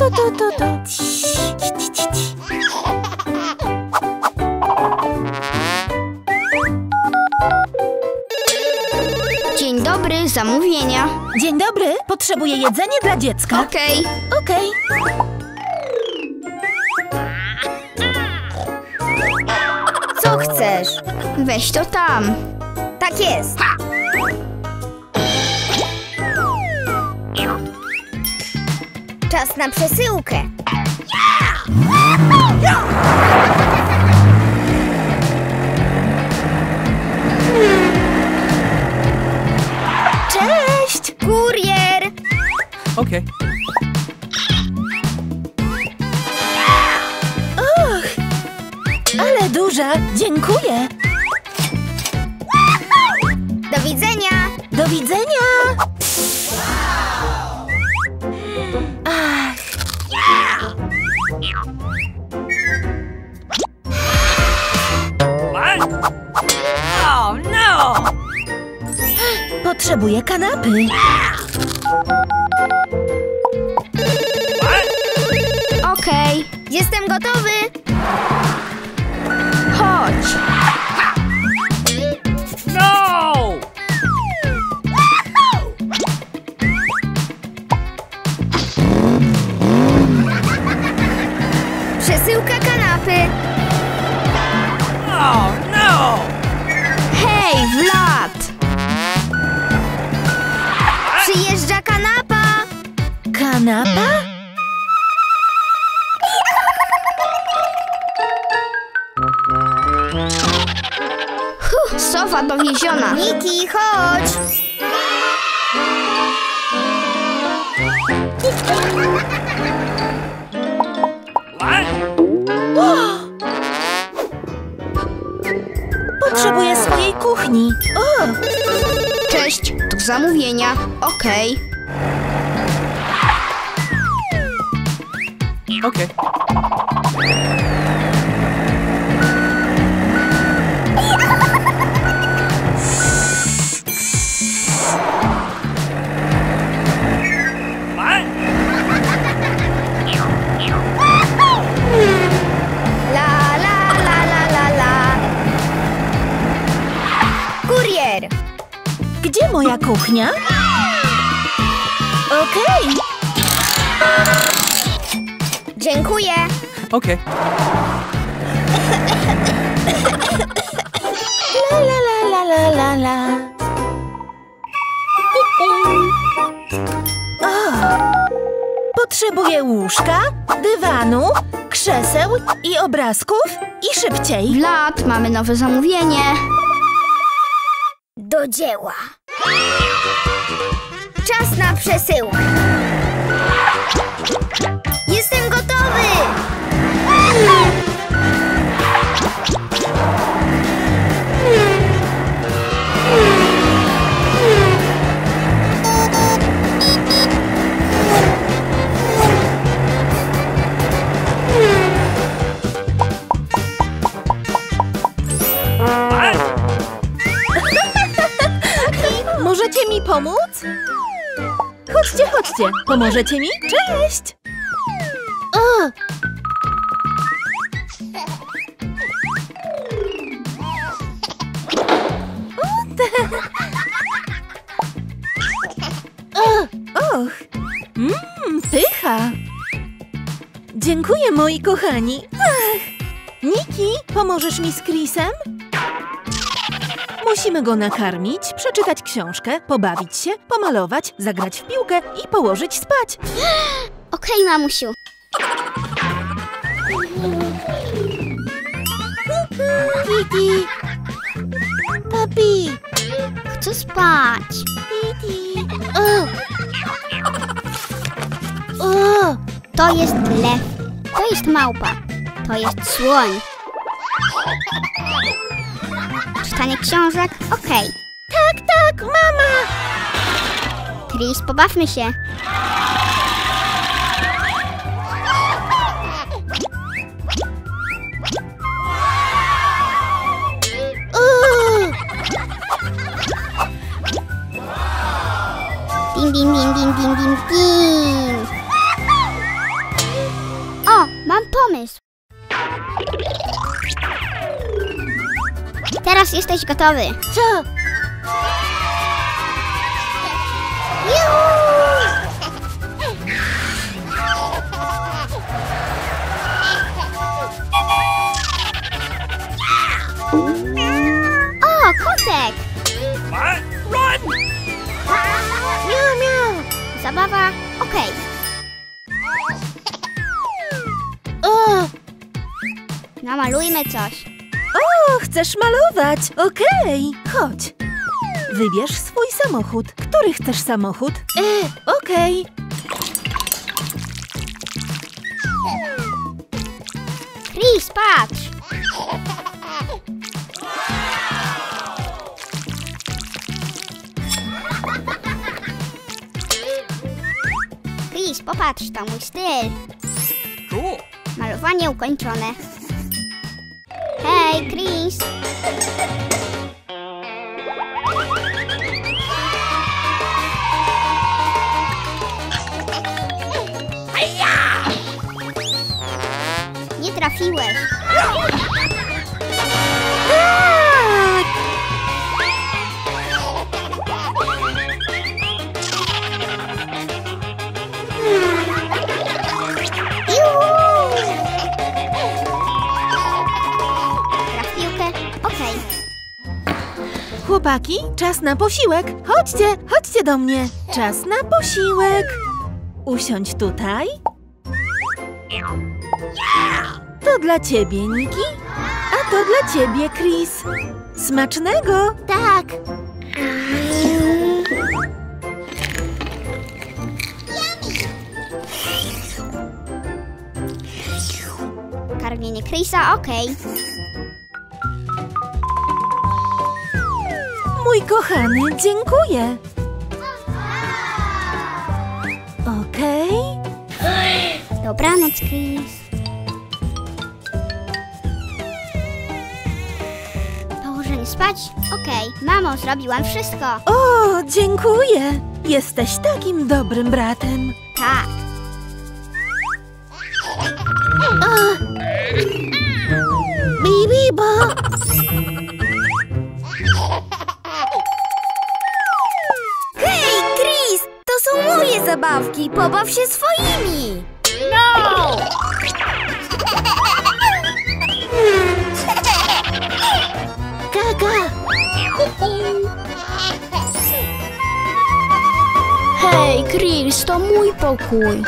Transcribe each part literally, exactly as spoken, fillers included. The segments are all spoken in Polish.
Tu, tu, tu, tu. Dzień dobry, zamówienia. Dzień dobry, potrzebuję jedzenie dla dziecka. Okej. Okej. Co chcesz? Weź to tam. Tak jest. Czas na przesyłkę. Cześć! Kurier! Okay. Och, ale duża. Dziękuję. Do widzenia! Do widzenia! Ach. What? Oh no! Potrzebuję kanapy. Okej. Jestem gotowy! Chodź. No! Przesyłka kanapy! Oh no! Hej, Vlad! Przyjeżdża kanapa! Kanapa? Huh, sowa dowieziona. Niki, chodź! What? Potrzebuję swojej kuchni. O! Cześć, to zamówienia. Okej. Okay. What? La, la, la, la, la, la. Kurier! Gdzie moja kuchnia? Okej. Dziękuję! Okay. La, la, la, la, la, la, la. O! Potrzebuję łóżka, dywanu, krzeseł i obrazków i szybciej. Vlad, mamy nowe zamówienie. Do dzieła! Czas na przesyłkę! Jestem gotowy! Możecie mi pomóc? Chodźcie, chodźcie. Pomożecie mi? Cześć! O! O, och! Mmm, pycha! Dziękuję, moi kochani. Ach. Niki, pomożesz mi z Chrisem? Musimy go nakarmić, przeczytać książkę, pobawić się, pomalować, zagrać w piłkę i położyć spać. Okej, mamusiu. Titi! Papi! Chcę spać. Titi! O! O! To jest lew. To jest małpa. To jest słoń. Czytanie książek? Okej. Tak, tak, mama! Chris, pobawmy się. O! Ding, ding, ding, ding, ding, ding, ding. Teraz jesteś gotowy. Co? O, kotek! What? Run! Miau, miau. Zabawa, okej. O, Namalujmy coś. O, chcesz malować? Okej, chodź. Wybierz swój samochód. Który chcesz samochód? e, Okej. Chris, patrz! Chris, popatrz, to mój styl. Cool. Malowanie ukończone. Hej, Chris! Nie trafiłeś. Traf piłkę. Okej. Chłopaki, czas na posiłek. Chodźcie, chodźcie do mnie. Czas na posiłek. Usiądź tutaj. To dla ciebie, Niki, a to dla ciebie, Chris. Smacznego! tak. Karmienie Chrisa, okej. Mój kochany, dziękuję. Okej. Dobranoc, Chris. Położenie spać? Okej. Mamo, zrobiłam wszystko. O, dziękuję. Jesteś takim dobrym bratem. Tak. Bibi, bo... Hej, Chris! To są moje zabawki. Pobaw się swoimi. No! Kaka. Hej, Chris, to mój pokój.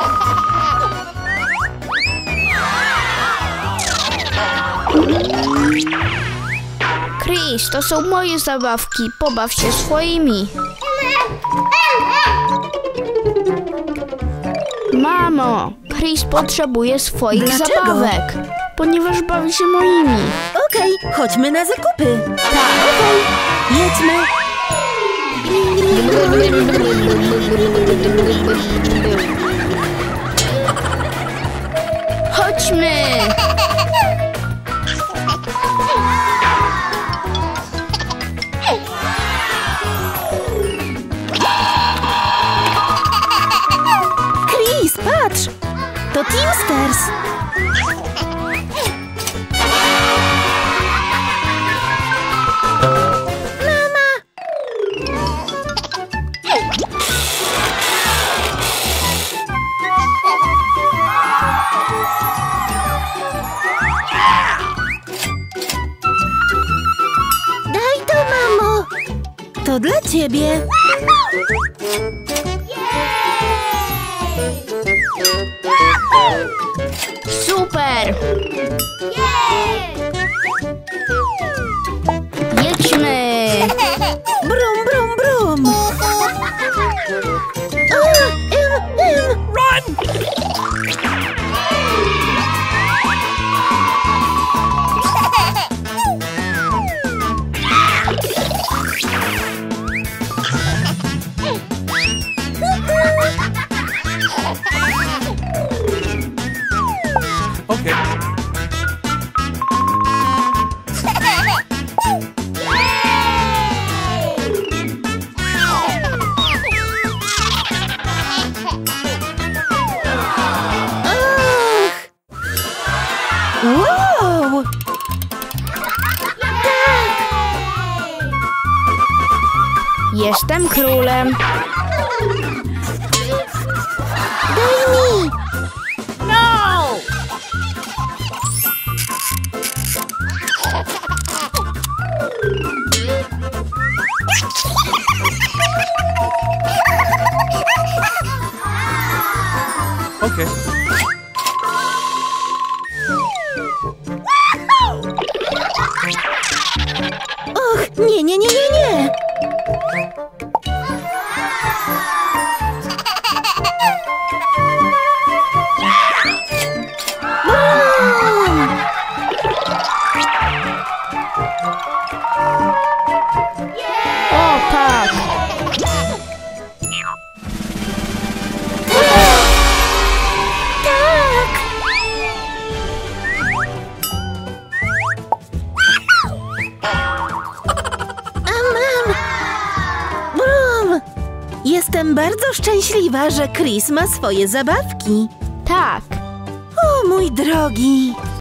Chris, to są moje zabawki. Pobaw się swoimi. Mamo, Chris potrzebuje swoich Dlaczego? zabawek, ponieważ bawi się moimi. Okej, chodźmy na zakupy. Tak, okej. Jedźmy. Chodźmy! Chris, patrz! To Teamsters. Daj to, mamo. To dla ciebie. Super! Jedźmy! Brum, brum, brum. Run! Okay. Jestem królem. Daj mi! No! Okay. Och, nie, nie, nie, nie, nie! Brum! O, tak. Tak! A mam! Brum! Jestem bardzo szczęśliwa, że Chris ma swoje zabawki. Tak. O, mój drogi!